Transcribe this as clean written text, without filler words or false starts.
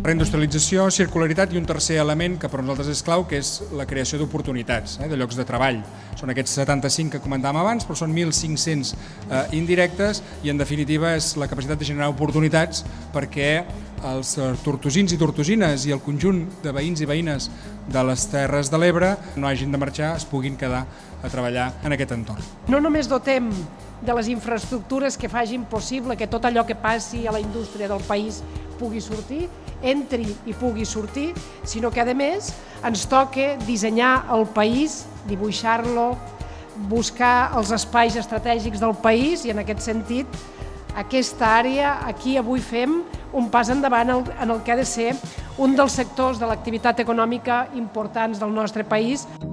Reindustrialització, circularitat i un tercer element que per nosaltres és clau, que és la creació d'oportunitats, de llocs de treball. Són aquests 75 que comentàvem abans, però són 1.500 indirectes i en definitiva és la capacitat de generar oportunitats perquè els tortosins i tortosines i el conjunt de veïns i veïnes de les Terres de l'Ebre no hagin de marxar, es puguin quedar a treballar en aquest entorn. No només dotem de les infraestructures que facin possible que tot allò que passi a la indústria del país pugui sortir, entri i pugui sortir, sinó que a més ens toca dissenyar el país, dibuixar-lo, buscar els espais estratègics del país i en aquest sentit aquesta àrea aquí avui fem un pas endavant en el que ha de ser un dels sectors de l'activitat econòmica importants del nostre país.